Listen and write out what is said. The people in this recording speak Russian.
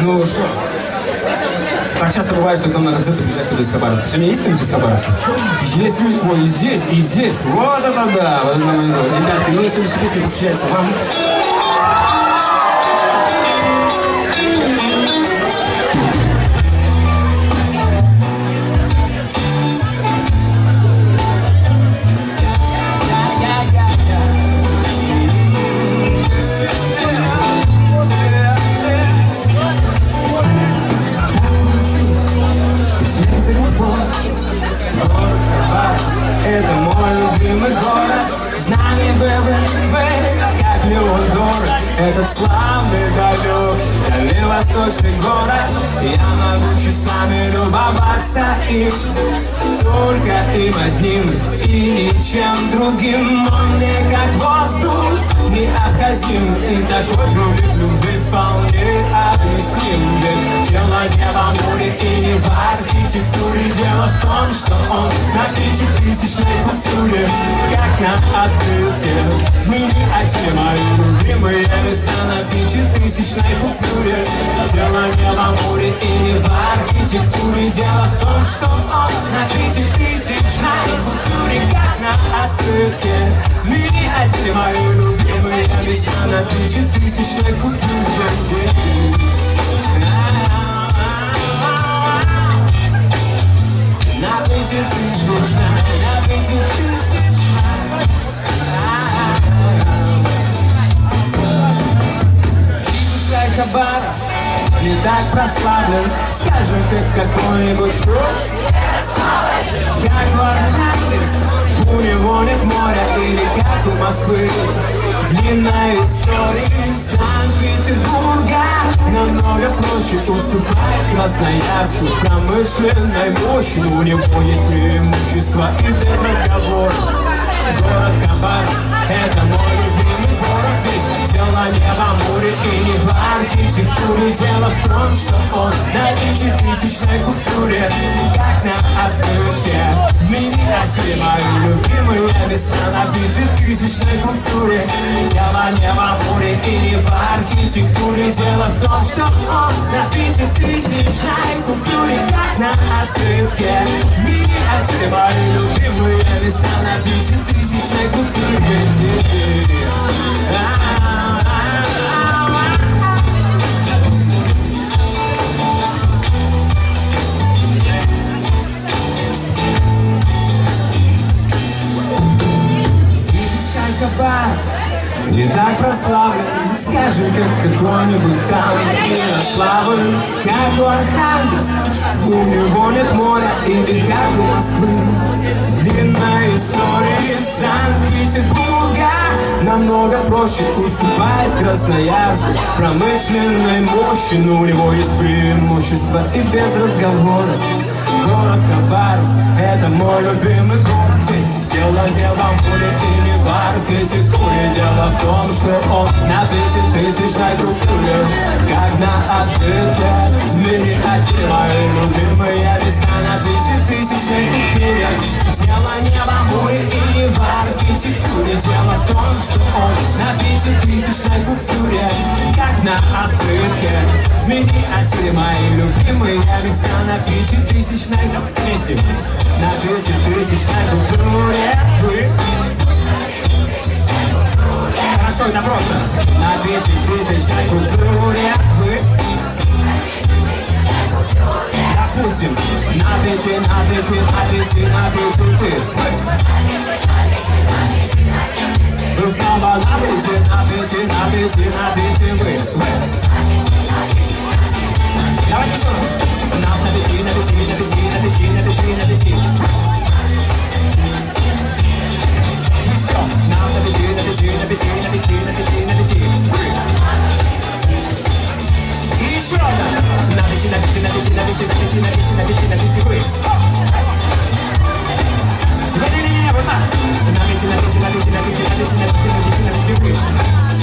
Ну что? Так часто бывает, что к нам на концерты приезжают сюда из Хабаровска. Сегодня есть кто-нибудь из Хабаровска? Есть люди. Ой, и здесь, и здесь. Вот это да! Вот это мое дело. Ребятки, ну и следующая песня посвящается вам. Это мой любимый город, знание, бэбэ, как миллион дорог. Этот славный далек, дальневосточный город. Я могу часами любоваться им, только им одним и ничем другим. Он мне как воздух необходим, и такой прилив любви вполне объясним. Ведь дело не во море и не в архитектуре. Дело в том, что он на 5000-тысячной культуре, как на открытке. Мы не одни, мои любимые места на 5000-тысячной культуре. Дело не во море и не в архитектуре. Дело в том, что он на 5000-тысячной культуре, как на открытке. Мы не одни, мои любимые места на 5000-тысячной культуре. На 5000-тысячной, на 5000-тысячной. Пускай Хабаровск не так прославлен, скажем, как какой-нибудь клуб. Как Архангельск, у него нет моря, или как у Москвы. Длинная история Санкт-Петербурга намного проще уступает Красноярску в промышленной мощи. У него есть преимущество и без разговоров. Город Хабаровск — это мой любимый город. Ведь дело не во море и не в архитектуре. Дело в том, что он на 5000-тысячной культуре, как на открытке. В мини-отеле мои любимые места на 5000-тысячной культуре. Дело не во море и не в архитектуре. Дело в том, что он на 5000-тысячной культуре, как на открытке. В мини-отеле мои любимые места на 5000-тысячной культуре. Хабаровск не так прославлен, скажем, как какой-нибудь там Ярославль. Как у Архангельска, у него нет моря, или как у Москвы. Длинная история Санкт-Петербурга намного проще уступает Красноярску в промышленной мощи. Но у него есть преимущество и без разговоров. Город Хабаровск — это мой любимый город. Ведь дело не во море и не в архитектуре. Дело в том, что он на 5000-тысячной культуре, как на открытке. Мини-отель, мои любимые места на 5000-тысячной культуре. Дело не во море и не в архитектуре. Дело в том, что он на 5000-тысячной культуре, как на открытке. Мини-отель, мои любимые места на 5000-тысячной культуре. На 5000-тысячной культуре. Хорошо, это просто. На 5000-тысячной культуре вы. Допустим, на 5 ты. Ну снова на 5 вы. Давай еще раз. На 5. Еще. На 5. И еще раз. На 5 вы. Не-не-не, вот так. На 5 вы.